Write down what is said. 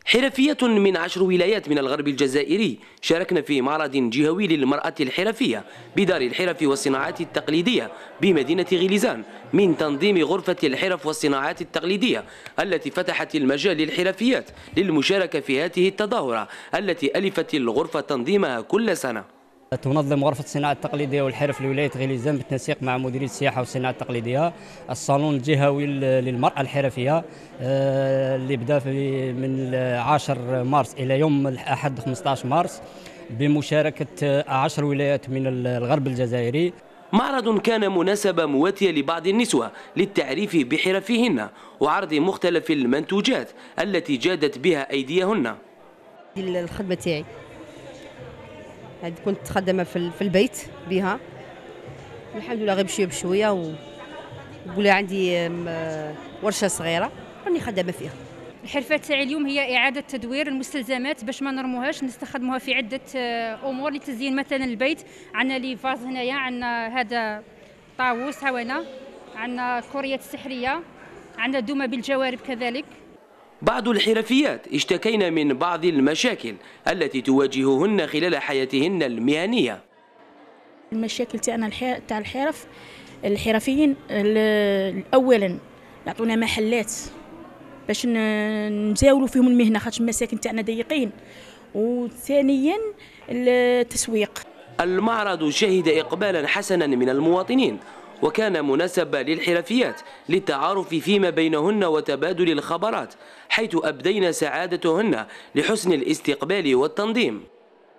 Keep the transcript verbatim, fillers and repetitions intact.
حرفية من عشر ولايات من الغرب الجزائري شاركن في معرض جهوي للمرأة الحرفية بدار الحرف والصناعات التقليدية بمدينة غليزان من تنظيم غرفة الحرف والصناعات التقليدية التي فتحت المجال للحرفيات للمشاركة في هذه التظاهرة التي ألفت الغرفة تنظيمها كل سنة. تنظم غرفة الصناعة التقليدية والحرف لولاية غليزان بالتنسيق مع مديرية السياحة والصناعة التقليدية الصالون الجهوي للمرأة الحرفية اللي بدا من عشرة مارس إلى يوم الأحد خمسة عشر مارس بمشاركة عشر ولايات من الغرب الجزائري. معرض كان مناسبة مواتية لبعض النسوة للتعريف بحرفهن وعرض مختلف المنتوجات التي جادت بها أيديهن. الخدمة تاعي كنت خدامة في البيت بها، الحمد لله غير بشويه بشويه، وقولها عندي ورشه صغيره راني خدامه فيها. الحرفه تاعي اليوم هي اعاده تدوير المستلزمات باش ما نرموهاش، نستخدموها في عده امور لتزيين مثلا البيت. عندنا لي فاز هنايا، عندنا هذا طاووس هوانا، عندنا كوريات سحريه، عندنا دومه بالجوارب كذلك. بعض الحرفيات اشتكين من بعض المشاكل التي تواجههن خلال حياتهن المهنية. المشاكل تاعنا تاع الحرف الحرفيين اولا يعطونا محلات باش نزاولوا فيهم المهنه، خاطر المساكن تاعنا ضيقين، وثانيا التسويق. المعرض شهد اقبالا حسنا من المواطنين وكان مناسبة للحرفيات للتعارف فيما بينهن وتبادل الخبرات، حيث أبدين سعادتهن لحسن الاستقبال والتنظيم.